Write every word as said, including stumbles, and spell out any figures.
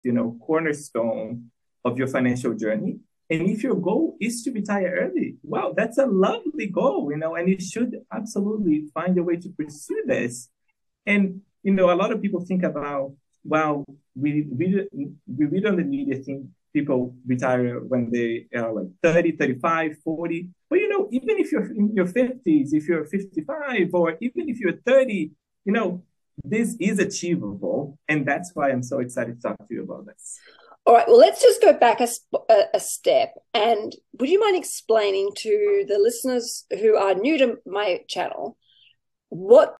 you know, cornerstone of your financial journey. And if your goal is to retire early, wow, that's a lovely goal, you know, and you should absolutely find a way to pursue this. And, you know, a lot of people think about, well, we, we, we read on the media, think people retire when they are like thirty, thirty-five, forty. But, you know, even if you're in your fifties, if you're fifty-five, or even if you're thirty, you know, this is achievable. And that's why I'm so excited to talk to you about this. All right, well, let's just go back a, a, a step. And would you mind explaining to the listeners who are new to my channel what